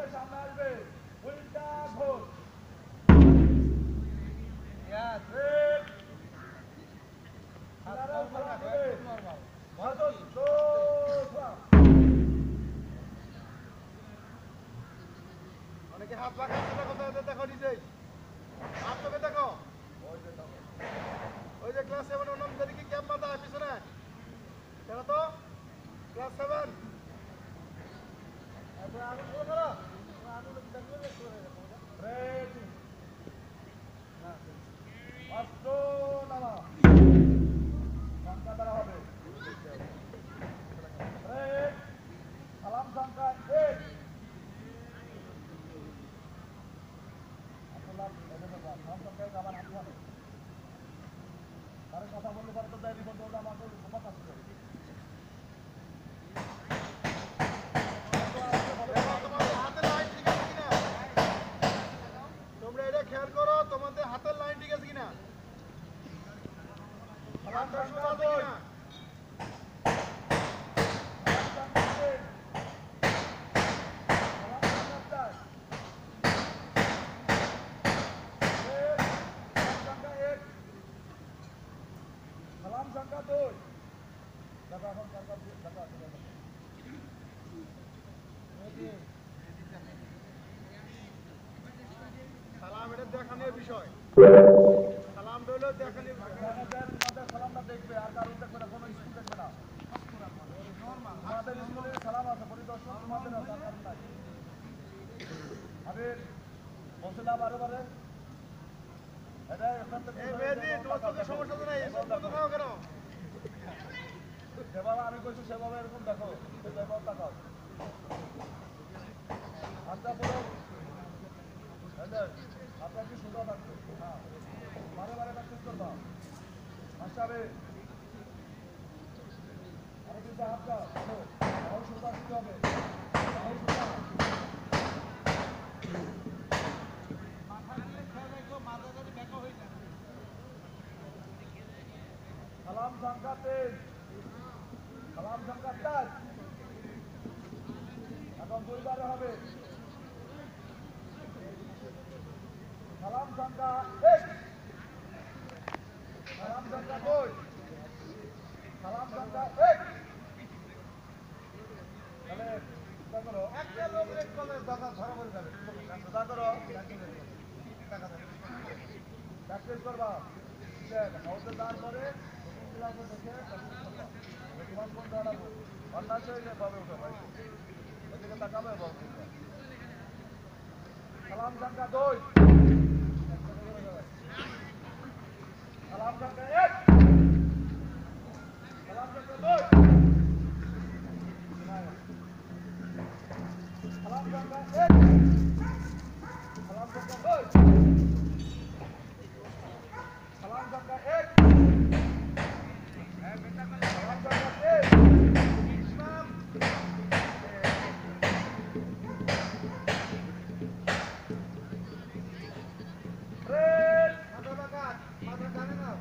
সামনে আসবে উল্টা ঘোর অনেকে হাত লাগাচ্ছে কোথায় দেখো নিজেই হাত তোকে দেখো ওই যে ক্লাস 7 অনম যেদিকে ক্যাম্প বাঁধা পিছনে সেটা তো ক্লাস 7 এরপর আগুন শুরু করো আগুন দেখবে রেডি অস্ত্র নামা সংখ্যা দ্বারা হবে রেড সালাম সংখ্যা 1 আমার হাত হবে তার কথা বললে পারে তো দেয় বলতে বলতে আমাকে সবার কাছে করে তোমরা এটা খেয়াল করো তোমাদের হাতের লাইন ঠিক আছে কিনা সালাম সংখ্যা 2 দেখো এখন দেখো সালাম এটা দেখানোর বিষয় সালাম হলো দেখানোর তোমাদের সালামটা দেখবে আর কারণ দেখবে না কোনো স্কুল দেখবে না আমাদের স্কুলে সালাম আছে পরিদর্শন তোমাদের আমি বলছি না বারে বারে এটা এখান থেকে তোমার তো সমস্যা তো নাই দেখাও কেন সেভাবে আমি কইছি সেভাবে এরকম দেখো সেভাবে তাকাও আচ্ছা পুরো আপনার কি সুন্দর থাকবে হ্যাঁ বারে বারে প্র্যাকটিস করবা মাস্টারে আরো কিন্তু হাতটা আরো সুন্দর দিতে হবে আরো সুন্দর সালাম সংখ্যা 3 সালাম সংখ্যা 4 এখন দুইবারে হবে সালাম সংখ্যা 1 সালাম সংখ্যা 2 সালাম সংখ্যা 1 তাহলে চিন্তা করো একটা লোক এক কলে দাদা ধরা করে যাবে চিন্তা করো প্র্যাকটিস করবা হাউসে দাঁড় করে ক্লাসে দেখে তোমার কোন দাঁড়াবো অন্যান্য ভাবে উঠে ভাই ওইদিকে তাকাবে সালাম সংখ্যা 2 সালাম সংখ্যা 1 সালাম সংখ্যা 2 সালাম সংখ্যা 1 সালাম সংখ্যা 2 সালাম সংখ্যা 1 সালাম সংখ্যা 3 ইসলাম রেড মাথা বাঁকাত মাথা জানে না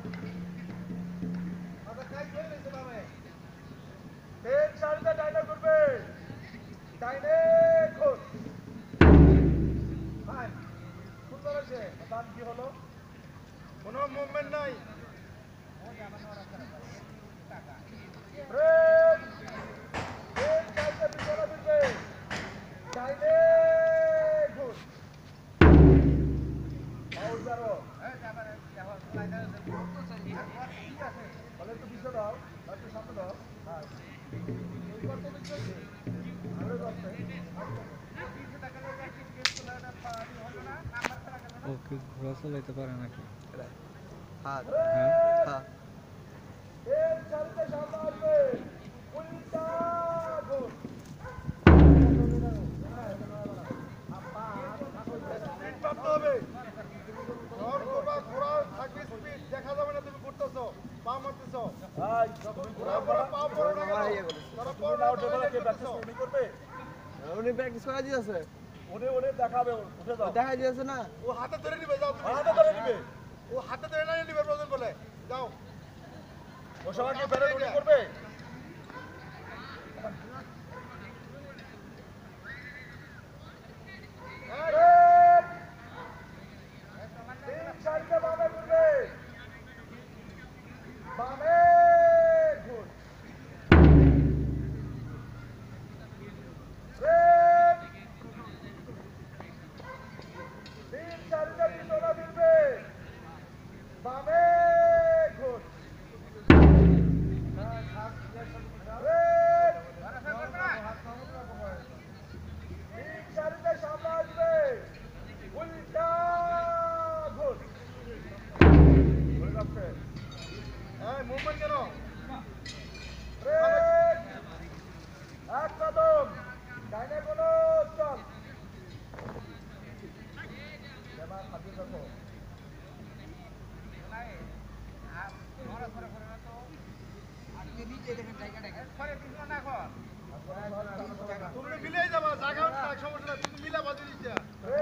মাথা কাই করে নিতে পারবে তেল সারিতে ডাইনে করবে ডাইনে খোল ফাইন সুন্দর আছে দাম কি হলো কোনো মুভমেন্ট নাই রেড তেল সারিতে পিছনে ফিরবে ডাইনে খোল আউজারো বলে একটু পিছনে দাও একটু সামনে দাও হ্যাঁ ওকে ঘোরা চালাইতে পারে নাকি হাত হ্যাঁ এর চালতে সামনে আসবে উল্টা গোল প্রাপ্ত হবে দেখা যাবে না তুমি ঘুরতেছো পা মারতেছো উনি প্র্যাকটিস করা দিয়েছে উনি দেখাবে উঠে যাও দেখা দিয়েছে না ও হাতে ধরে নিবে যাও হাতে ধরে নিবে ও হাতে ধরে না নিবে প্রয়োজন বলে যাও ও সবাইকে বেরে করবে বামে ঘুর রেড 3-4টা পিছনে ফিরবে বামে ঘুর রেড 3-4টা সামনে আসবে উল্টা ঘুর এই মুভমেন্ট কেন রেড এক কদম ডাইনে কোনো চল এবার হাতে দেখো তুমি মিলেই যাবা জায়গা সমস্যা না তুমি মিলা বাজে দিচ্ছা